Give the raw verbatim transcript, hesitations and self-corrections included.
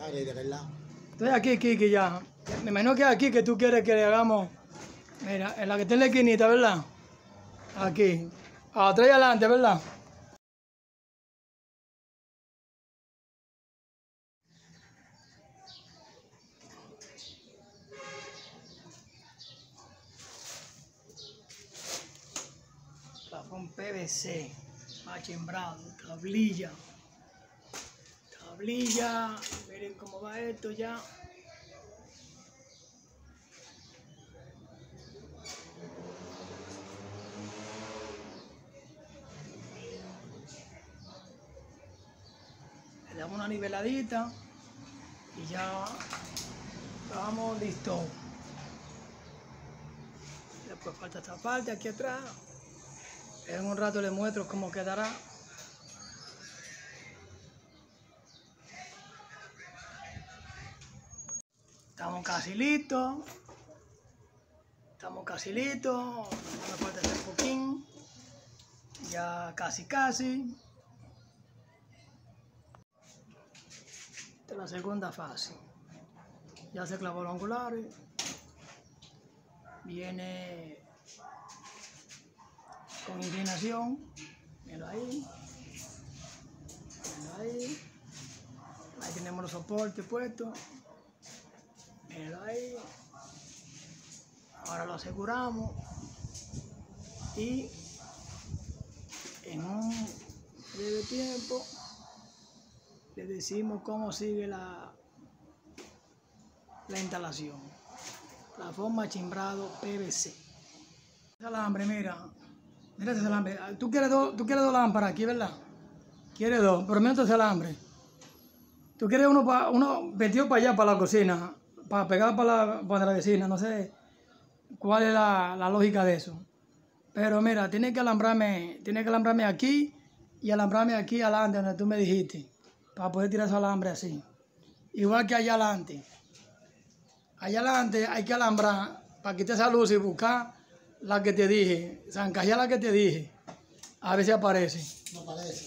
Madre, de verdad. Estoy aquí, Kiki, ya. Me imagino que aquí que tú quieres que le hagamos. Mira, en la que está en la esquinita, ¿verdad? Aquí. Atrás y adelante, ¿verdad? Plafón P V C, machimbrado, tablilla. Tablilla, miren cómo va esto ya. Le damos una niveladita y ya estamos listos. Después falta esta parte aquí atrás. En un rato les muestro cómo quedará. Estamos casi listos. Estamos casi listos. No me falta hacer poquín. Ya casi casi. Esta es la segunda fase. Ya se clavó los angulares. Viene con inclinación. Míralo ahí. Míralo ahí. Ahí tenemos los soportes puestos. Míralo ahí. Ahora lo aseguramos. Y en un breve tiempo le decimos cómo sigue la, la instalación. Plafón machimbrado P V C. Ese alambre, mira. Mira ese alambre. Tú quieres dos, tú quieres dos lámparas aquí, ¿verdad? Quieres dos, pero mira ese alambre. Tú quieres uno, pa, uno metido para allá, para la cocina, para pegar para la, para la vecina. No sé cuál es la, la lógica de eso. Pero mira, tienes que alambrarme, tienes que alambrarme aquí y alambrarme aquí adelante, donde tú me dijiste, para poder tirar ese alambre así. Igual que allá adelante. Allá adelante hay que alambrar para quitar esa luz y buscar la que te dije, zancajear la que te dije. A ver si aparece. No parece.